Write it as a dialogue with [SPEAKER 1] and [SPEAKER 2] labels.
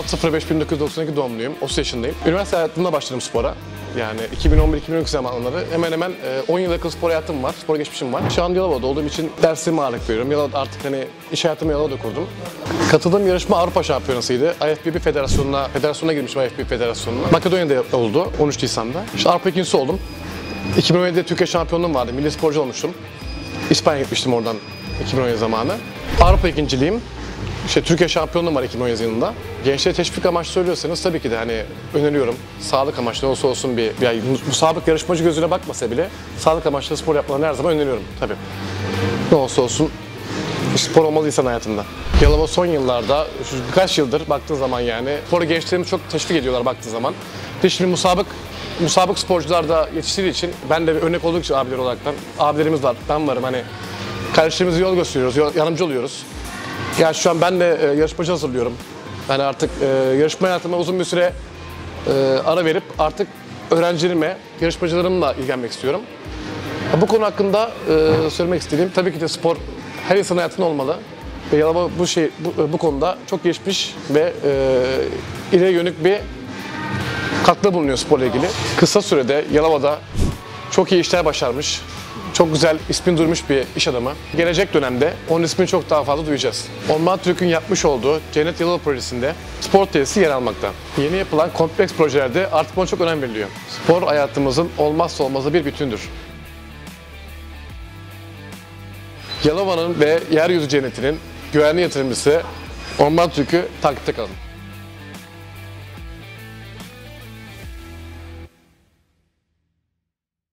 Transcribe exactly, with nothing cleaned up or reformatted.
[SPEAKER 1] altı beş bin dokuz yüz doksan iki doğumluyum. otuz yaşındayım. Üniversite hayatımda başladım spora. Yani iki bin on bir iki bin on iki zamanları hemen hemen on yıl yakın spor hayatım var, spor geçmişim var. Şu an Yalova'da olduğum için derslerime ağırlık veriyorum. Yalova'da artık hani iş hayatımı Yalova'da kurdum. Katıldığım yarışma Avrupa Şampiyonası'ydı. I F B B Federasyonu'na, federasyona girmişim I F B B Federasyonu'na. Makedonya'da oldu on üç Nisan'da. İşte Avrupa ikincisi oldum. iki bin on yedide Türkiye şampiyonluğum vardı, milli sporcu olmuştum. İspanya'ya gitmiştim oradan iki bin on yedi zamanı. Avrupa ikinciliğim. İşte Türkiye şampiyonluğum var iki bin on yedi yılında. Gençlere teşvik amaçlı söylüyorsanız tabii ki de hani öneriyorum. Sağlık amaçlı olsa olsun bir, bir musabık yarışmacı gözüne bakmasa bile sağlık amaçlı spor yapmalarını her zaman öneriyorum tabii. Ne olsa olsun spor olmalı insan hayatında. Yalova son yıllarda, şu birkaç yıldır baktığın zaman yani sporu gençlerimiz çok teşvik ediyorlar baktığın zaman. De şimdi musabık musabık sporcular da yetiştiği için ben de bir örnek olduğum için abiler olaraktan abilerimiz var, ben varım hani kardeşlerimize yol gösteriyoruz, yol, yardımcı oluyoruz. Yani şu an ben de e, yarışmacı hazırlıyorum. Yani artık e, yarışma hayatıma uzun bir süre e, ara verip artık öğrencilerime, yarışmacılarımla ilgilenmek istiyorum. Bu konu hakkında e, söylemek istediğim tabii ki de spor her insan hayatında olmalı. Ve Yalova bu şey bu, bu konuda çok gelişmiş ve e, ileriye yönelik bir katkıda bulunuyor sporla ilgili. Kısa sürede Yalova'da çok iyi işler başarmış, çok güzel ismini duymuş bir iş adamı. Gelecek dönemde onun ismini çok daha fazla duyacağız. Orman Türk'ün yapmış olduğu Cennet Yalova projesinde spor tesisi yer almakta. Yeni yapılan kompleks projelerde artık buna çok önem veriliyor. Spor hayatımızın olmazsa olmazı bir bütündür. Yalova'nın ve yeryüzü cennetinin güvenli yatırımcısı Orman Türk'ü takipte kalın.